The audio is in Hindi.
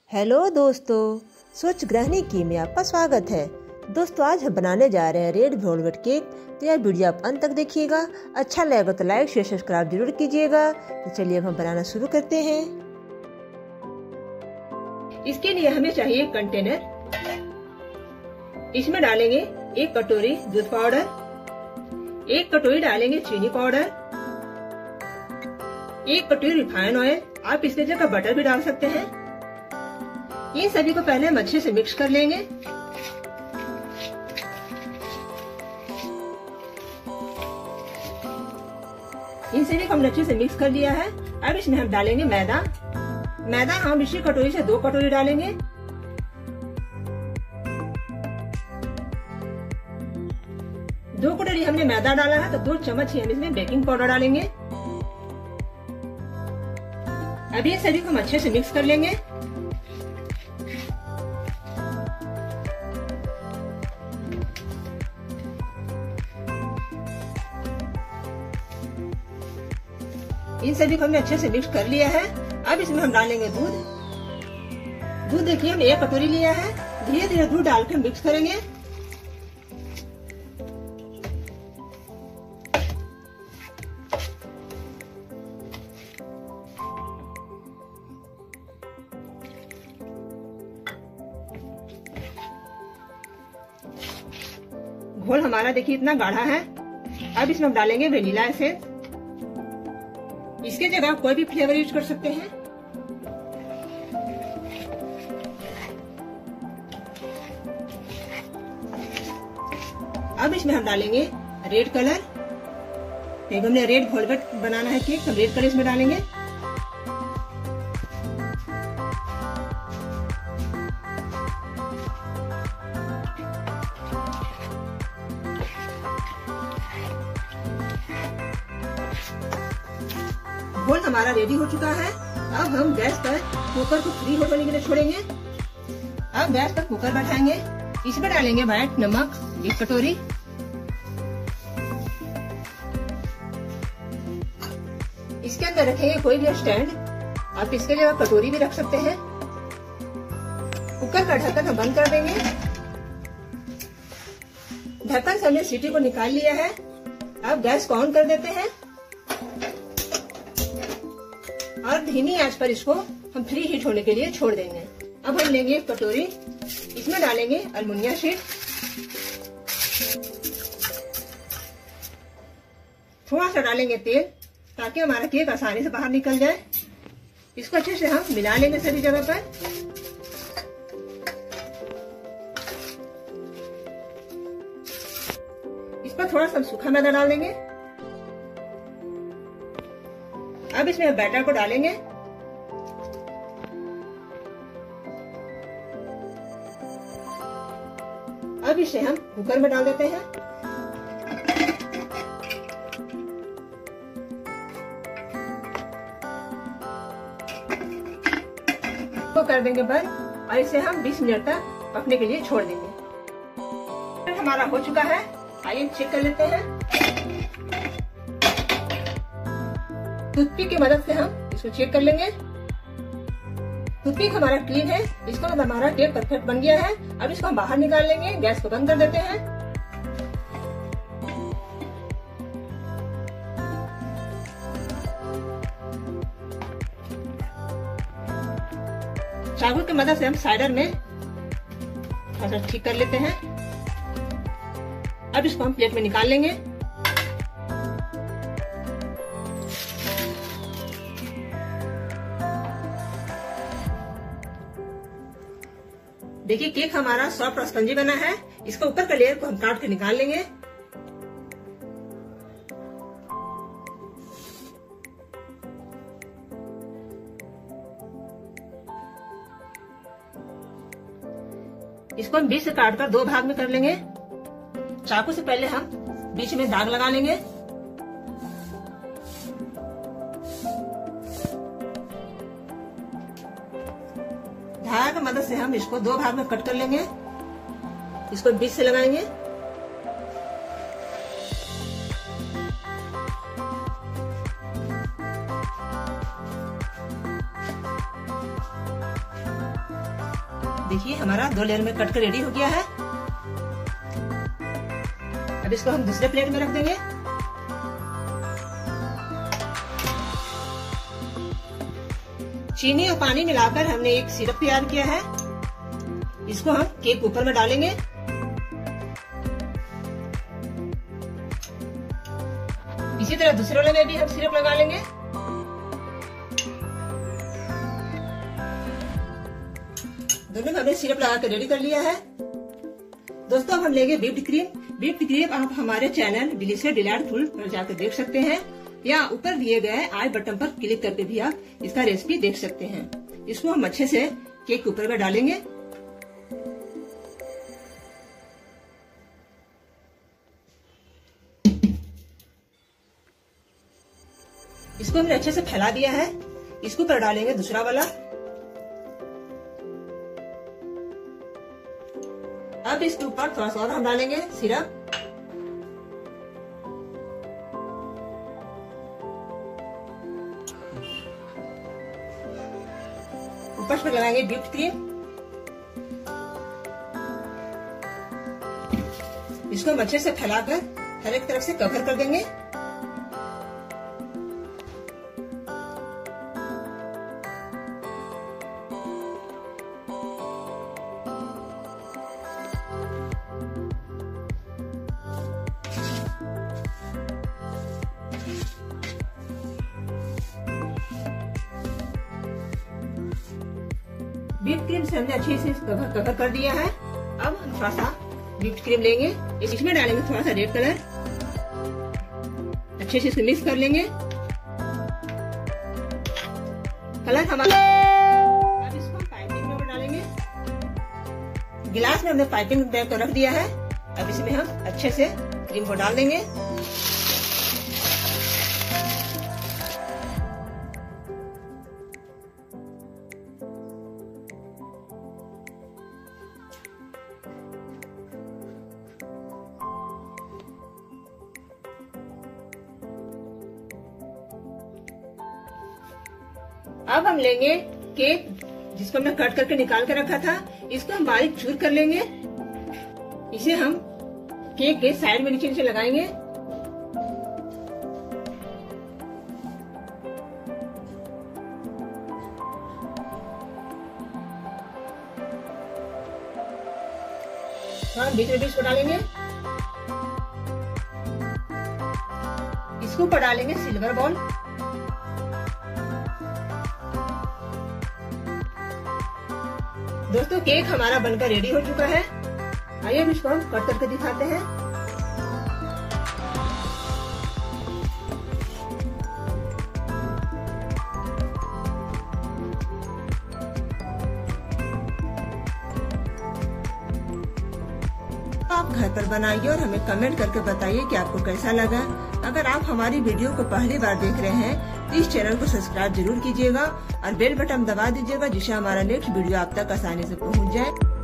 हेलो दोस्तों, स्वच्छ गृहिणी की में आपका स्वागत है। दोस्तों, आज हम बनाने जा रहे हैं रेड वेलवेट केक। तो यह वीडियो आप अंत तक देखिएगा। अच्छा लगेगा तो लाइक शेयर सब्सक्राइब जरूर कीजिएगा। तो चलिए अब हम बनाना शुरू करते हैं। इसके लिए हमें चाहिए कंटेनर। इसमें डालेंगे 1 कटोरी दूध पाउडर, 1 कटोरी डालेंगे चीनी पाउडर, 1 कटोरी रिफाइंड ऑयल। आप इसके जगह बटर भी डाल सकते हैं। इन सभी को पहले हम अच्छे से मिक्स कर लेंगे। इन सभी को हमने अच्छे से मिक्स कर लिया है। अब इसमें हम डालेंगे मैदा। मैदा हम इसी कटोरी से 2 कटोरी डालेंगे। दो कटोरी हमने मैदा डाला है तो 2 चम्मच ही हम इसमें बेकिंग पाउडर डालेंगे। अब ये सभी को हम अच्छे से मिक्स कर लेंगे। इन सभी को हमने अच्छे से मिक्स कर लिया है। अब इसमें हम डालेंगे दूध। दूध देखिए हमने 1 कटोरी लिया है। धीरे धीरे दूध डालकर मिक्स करेंगे। घोल हमारा देखिए इतना गाढ़ा है। अब इसमें हम डालेंगे वेनिला एसेंस। इसके जगह आप कोई भी फ्लेवर यूज कर सकते हैं। अब इसमें हम डालेंगे रेड कलर। क्योंकि हमने रेड वेलवेट बनाना है केक, तो रेड कलर इसमें डालेंगे। घोल हमारा रेडी हो चुका है। अब हम गैस पर कुकर को फ्री होने के लिए छोड़ेंगे। अब गैस पर कुकर बैठाएंगे। इसमें डालेंगे व्हाइट नमक 1 कटोरी। इसके अंदर रखेंगे कोई भी स्टैंड। आप इसके लिए कटोरी भी रख सकते हैं। कुकर का ढक्कन हम बंद कर देंगे। ढक्कन से हमने सीटी को निकाल लिया है। अब गैस को ऑन कर देते हैं और धीमी आंच पर इसको हम फ्री हीट होने के लिए छोड़ देंगे। अब हम लेंगे 1 कटोरी। इसमें डालेंगे अल्मुनियम शीट। थोड़ा सा डालेंगे तेल ताकि हमारा केक आसानी से बाहर निकल जाए। इसको अच्छे से हम मिला लेंगे सभी जगह पर। इस पर थोड़ा सा सूखा मैदा डाल देंगे। अब इसमें बैटर को डालेंगे। अब इसे हम कुकर में डाल देते हैं। तो कर देंगे बंद और इसे हम 20 मिनट तक पकने के लिए छोड़ देंगे। हमारा हो चुका है। आइए चेक कर लेते हैं। टूथपिक की मदद से हम इसको चेक कर लेंगे। टूथपिक हमारा क्लीन है। इसका मतलब हमारा केक परफेक्ट बन गया है। अब इसको हम बाहर निकाल लेंगे। गैस को बंद कर देते हैं। चाकू की मदद से हम साइडर में थोड़ा सा ठीक कर लेते हैं। अब इसको हम प्लेट में निकाल लेंगे। देखिए केक हमारा सॉफ्ट और स्पंजी बना है। इसका ऊपर का लेयर को हम काट के निकाल लेंगे। इसको हम बीच से काटकर 2 भाग में कर लेंगे। चाकू से पहले हम बीच में दाग लगा लेंगे। धागा की मदद से हम इसको 2 भाग में कट कर लेंगे। इसको बीच से लगाएंगे। देखिए हमारा 2 लेयर में कट कर रेडी हो गया है। अब इसको हम दूसरे प्लेट में रख देंगे। चीनी और पानी मिलाकर हमने एक सिरप तैयार किया है, इसको हम केक ऊपर में डालेंगे। इसी तरह दूसरे वाले में भी हम सिरप लगा लेंगे। दोनों में हमने सिरप लगा कर रेडी कर लिया है। दोस्तों अब हम लेंगे व्हिप्ड क्रीम। व्हिप्ड क्रीम आप हमारे चैनल डिलीशियस डिलाइटफुल पर जाकर देख सकते हैं, या ऊपर दिए गए आई बटन पर क्लिक करके भी आप इसका रेसिपी देख सकते हैं। इसको हम अच्छे से केक के ऊपर में डालेंगे। इसको हमने अच्छे से फैला दिया है। इसके ऊपर डालेंगे दूसरा वाला। अब इसके ऊपर थोड़ा सा और हम डालेंगे सिरप। ऊपर पर लगाएंगे व्हिप्ड क्रीम। इसको हम अच्छे से फैलाकर हर एक तरफ से कवर कर देंगे। व्हिप्ड क्रीम से हमने अच्छे से कवर कर दिया है। अब हम थोड़ा सा व्हिप्ड क्रीम लेंगे, इसमें डालेंगे थोड़ा सा रेड कलर। अच्छे से इसको मिक्स कर लेंगे। कलर हमारा। अब इसको पाइपिंग में डालेंगे। गिलास में हमने पाइपिंग बैग को रख दिया है। अब इसमें हम अच्छे से क्रीम को डाल देंगे। अब हम लेंगे केक, जिसको हमने कट करके निकाल कर रखा था। इसको हम बारीक चूर कर लेंगे। इसे हम केक के साइड में नीचे लगाएंगे। हम बीच में इसको डालेंगे। इसको ऊपर डालेंगे सिल्वर बॉल। दोस्तों केक हमारा बनकर रेडी हो चुका है। आइए अब इसको हम कट करके दिखाते हैं। आप घर पर बनाइए और हमें कमेंट करके बताइए कि आपको कैसा लगा। अगर आप हमारी वीडियो को पहली बार देख रहे हैं तो इस चैनल को सब्सक्राइब जरूर कीजिएगा और बेल बटन दबा दीजिएगा, जिससे हमारा नेक्स्ट वीडियो आप तक आसानी से पहुंच जाए।